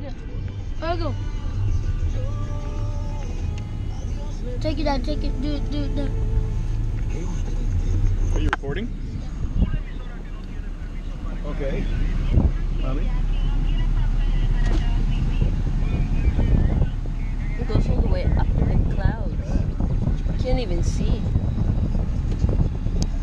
Go. Take it out, take it, do it now. Are you recording? Okay. Mommy? It goes all the way up in the clouds. You can't even see.